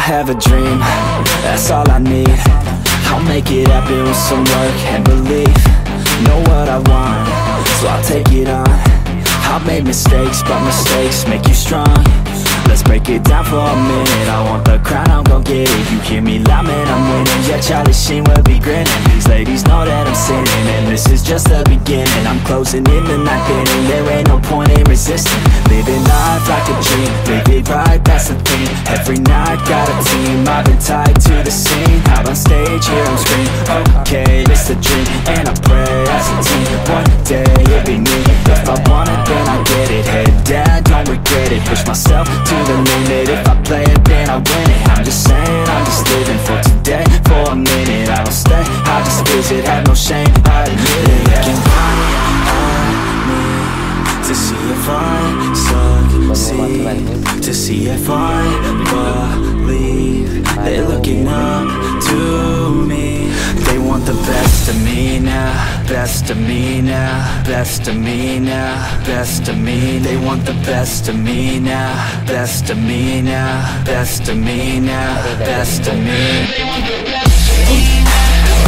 have a dream, that's all I need. I'll make it happen with some work and belief. Know what I want, so I'll take it on. I've made mistakes, but mistakes make you strong. Let's break it down for a minute. I want the crown, I'm gon' get it. You hear me loud, man, I'm winning. Yeah, Charlie Sheen will be grinning. These ladies know that I'm sinning, and this is just the beginning. I'm closing in the ninth inning, there ain't no point in resisting. Living life like a dream, live it right, that's the thing. Every night, got a team, I've been tied to the scene. Out on stage, here I'm screaming, okay, it's a dream. And I pray as a team, one day it'll be me. If I want it, then I get it. Head down, don't regret it. Push myself to the limit. If I play it, then I win it. I'm just saying, I'm just living for today. For a minute, I don't stay, I just visit. Have no shame, I admit it. Looking right at me to see if I succeed, to see if I believe. They're looking up to me. They want the best of me now, best of me now, best of me now, best of me. They want the best of me now, best of me now, best of me now, best of me. They want the best of me now.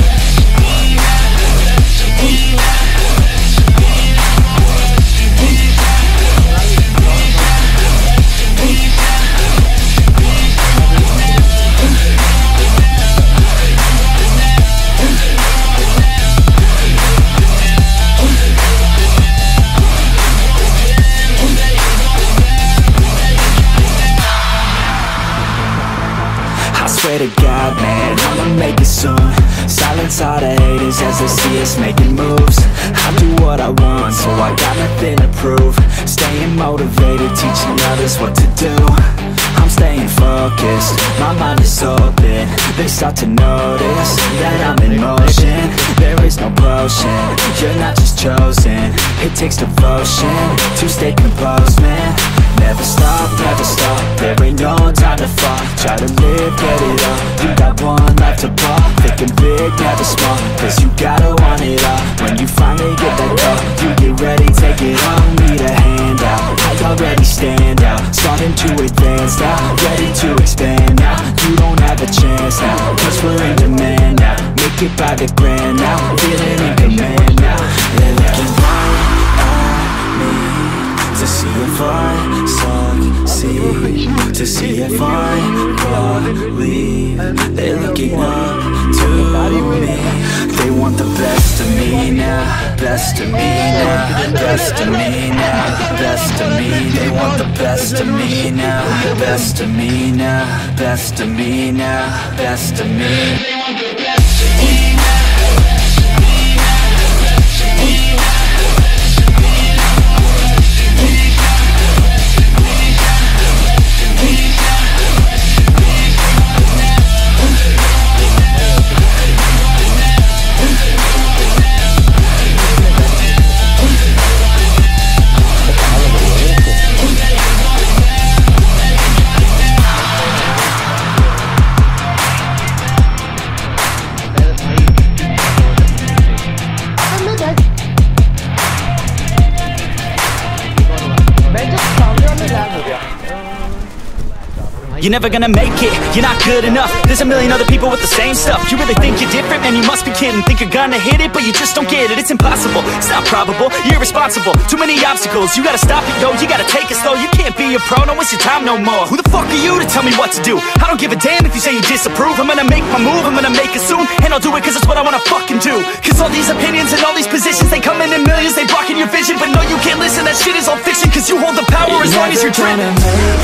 Swear to God, man, I'ma make it soon. Silence all the haters as they see us making moves. I do what I want, so I got nothing to prove. Staying motivated, teaching others what to do. I'm staying focused, my mind is open. They start to notice that I'm in motion. There is no potion, you're not just chosen. It takes devotion to stay composed, man. Never stop, there ain't no time to fall. Try to live, get it up, you got one life to ball. Thinking big, never small, cause you gotta want it all. When you finally get that call, you get ready, take it on. Need a handout, I already stand out. Starting to advance now, ready to expand now. You don't have a chance now, cause we're in demand now. Make it by the grand now, feeling in command now. They're looking right at me to see if I succeed, to see if I believe. They're looking up to me. They want the best of me now, best of me now, best of me now, best of me. They want the best of me now, best of me now, best of me now, best of me. They want the best of me now. You're never gonna make it, you're not good enough. There's a million other people with the same stuff. You really think you're different? Man, you must be kidding. Think you're gonna hit it, but you just don't get it. It's impossible, it's not probable, you're irresponsible. Too many obstacles, you gotta stop it, yo. You gotta take it slow, you can't be a pro. Don't waste your time no more. Who the fuck are you to tell me what to do? I don't give a damn if you say you disapprove. I'm gonna make my move, I'm gonna make it soon. And I'll do it cause it's what I wanna fucking do. Cause all these opinions and all these positions, they come in millions, they blocking your vision. But no, you can't listen, that shit is all fiction. Cause you hold the power as long as you're dreaming.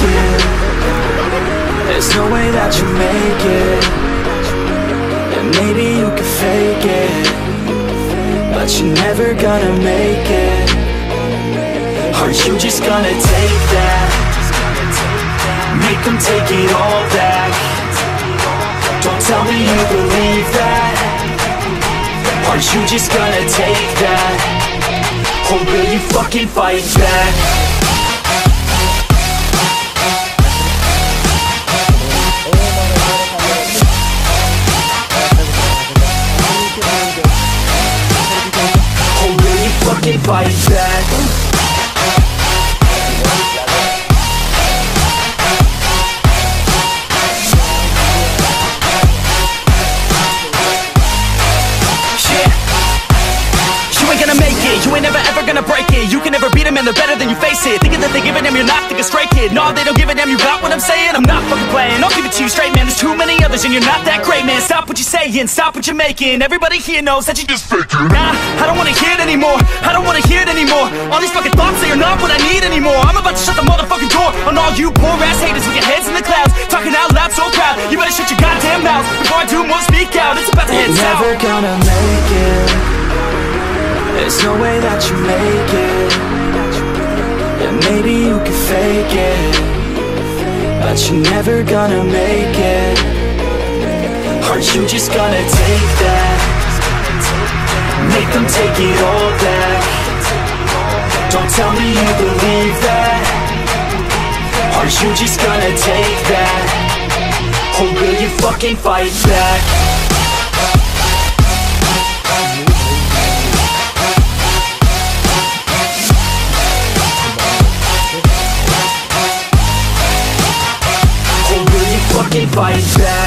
There's no way that you make it, and maybe you can fake it, but you're never gonna make it. Are you just gonna take that? Make them take it all back. Don't tell me you believe that. Are you just gonna take that? Or will you fucking fight back? Fight back. face it. Thinking that they give a damn, you're not thinking straight, kid. No, they don't give a damn, you got what I'm saying? I'm not fucking playing, I'll give it to you straight, man. There's too many others and you're not that great, man. Stop what you're saying, stop what you're making. Everybody here knows that you just faking. Nah, I don't wanna hear it anymore, I don't wanna hear it anymore. All these fucking thoughts, they are not what I need anymore. I'm about to shut the motherfucking door on all you poor ass haters with your heads in the clouds, talking out loud so proud. You better shut your goddamn mouth before I do more speak out. It's about to head south. You're never gonna make it. There's no way that you make it. Yeah, maybe you can fake it, but you're never gonna make it. Aren't you just gonna take that? Make them take it all back. Don't tell me you believe that. Aren't you just gonna take that? Or will you fucking fight back? Or will you fucking fight back?